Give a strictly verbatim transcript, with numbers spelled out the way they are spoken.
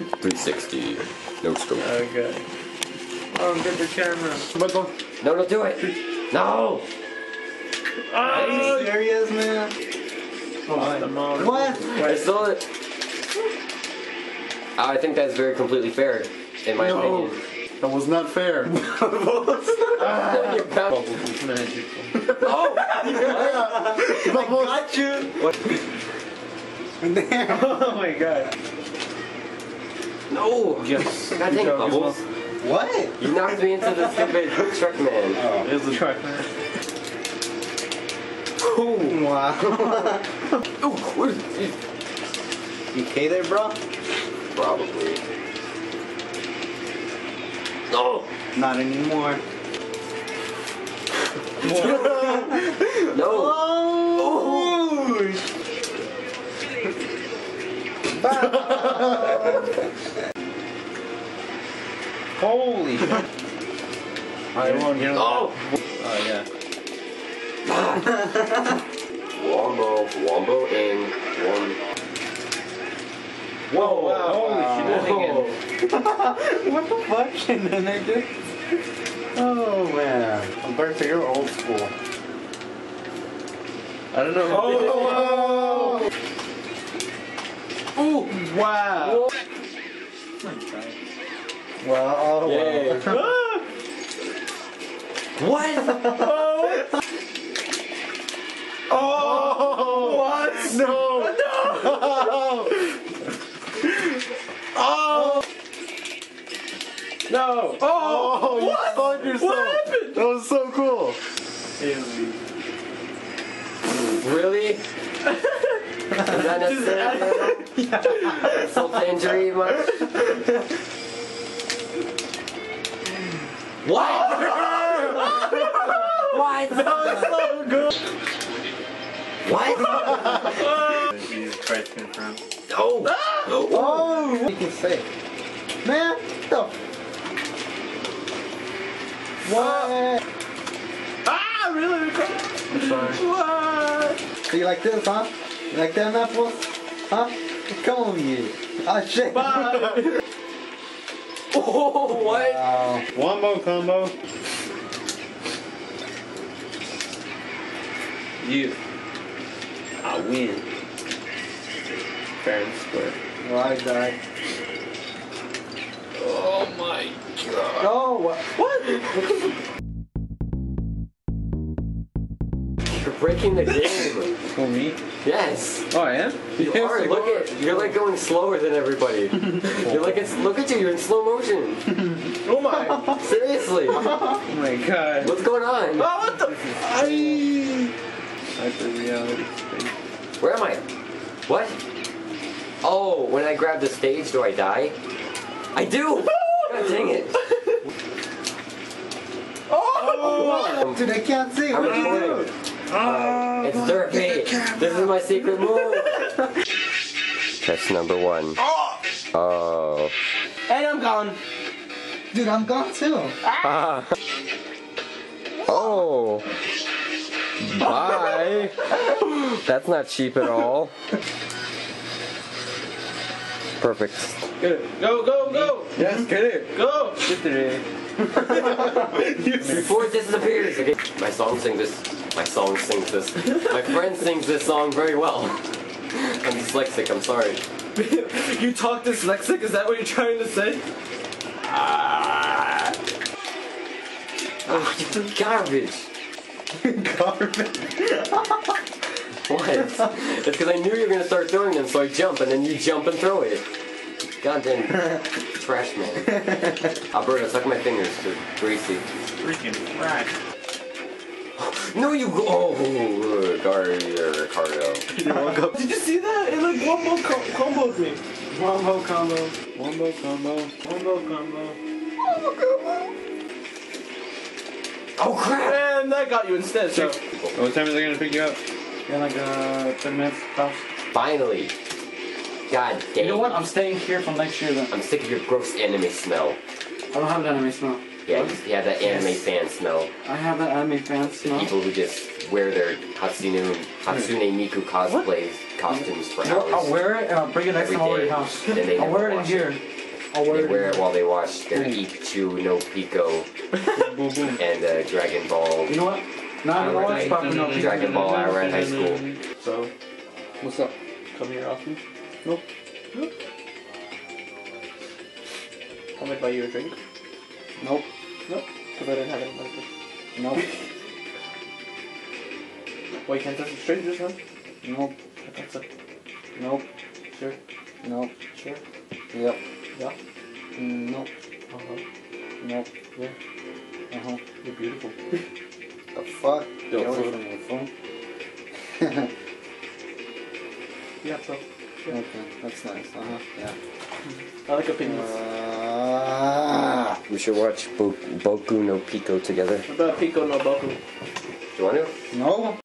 three sixty. No scope. Okay. Oh, get the camera. No, don't do it. No. Oh, Are you serious, man? oh the mom. What? I saw it. I think that's very completely fair, in my No. opinion. That was not fair. You're bound- Magical. Oh! I got you. What? Damn. Oh my god. No! Yes. God dang it, Bubbles. What? You knocked me into the stupid truck man. Oh. It was the truck, man. Oh! Wow. Oh, where's it? You okay there, bro? Probably. No! Not anymore. No! Holy shit. I won, you know. Oh! Oh, yeah. Wombo, Wombo in one. Whoa, wow. Holy shenanigans. What the fuck? And then they did. Oh man. Alberto, you're old school. I don't know. Oh! Oh, wow. Well, oh Yay. well. What? Oh! What? No! No! Oh! No! Oh! Oh, you What? spun yourself! What happened? That was so cool! Really? Is that necessary? Insult to injury much? What? What? That was so good! What? Jesus Christ, confirmed. Oh! Oh, what you can say? Man, what the? What? Ah, really? I'm sorry. What? So you like this, huh? You like them apples? Huh? Come over here. Oh shit. Bye. Oh, what? Wow. Wombo combo. You. I win. Fair and square. Well, I died. Oh my god. Oh, what? What? You're breaking the game. For me? Yes. Oh, I am? You Yes, are. you Look are. at you're like going slower than everybody. You're like it's look at you, you're in slow motion. Oh my. Seriously. Oh my god. What's going on? Oh, what the? I. Hyper reality space. Where am I? What? Oh, when I grab the stage, do I die? I do! God dang it. Oh! Dude, I can't see. How What much do you you do? do? It's therapy. This is my secret move. Test number one. Oh. And I'm gone. Dude, I'm gone too. Ah. Oh. Bye. That's not cheap at all. Perfect. Get it. Go, go, go. Yes, get it. Go. Get it. Before it disappears. Okay. My song sings this. My song sings this. My friend sings this song very well. I'm dyslexic. I'm sorry. You talk dyslexic? Is that what you're trying to say? Ah. Oh, you garbage. Garbage. What? It's because I knew you were gonna start throwing them, so I jump, and then you jump and throw it. Goddamn trash man. Alberta, suck my fingers to Gracie. Freaking trash. No, you go. Oh, Ricardo, Ricardo. You're welcome. Did you see that? It like wombo com comboed me. Wombo combo. Wombo combo. Wombo combo. Oh crap! And that got you instead. So. What time are they gonna pick you up? In like uh, ten minutes. Tops. Finally. God damn. You know what? I'm staying here for next year then. I'm sick of your gross anime smell. I don't have that anime smell. Yeah, you yeah, that anime fan smell. I have that anime fan smell. People who just wear their Hatsune, Hatsune Miku cosplays, costumes for No, I'll hours. wear it and I'll bring it next Every time over to day. your house. Then they I'll never wear it in wash here. it. I'll They wear wear it. it while they watch their Ikichu no Pico Boom, boom. and uh, Dragon Ball. You know what? Nah, you know what's popping up? Dragon Ball hour at high school. So, What's up? come here often. Nope. I'm gonna buy you a drink. Nope. Nope. Because I didn't have any money. Nope. Well, you can't touch the strangers, huh? Nope. I thought so. Nope. Sure. Nope. Sure. Yep. Yeah. Mm, nope. Uh-huh. Nope. Yeah. Uh-huh. You're beautiful. The fuck? Yo, Get away food. from your phone. Yeah, bro. Okay, that's nice. Uh-huh. Yeah. I like opinions. Uh, We should watch Bo- Boku no Pico together. What about Pico no Boku? Do you want to? no.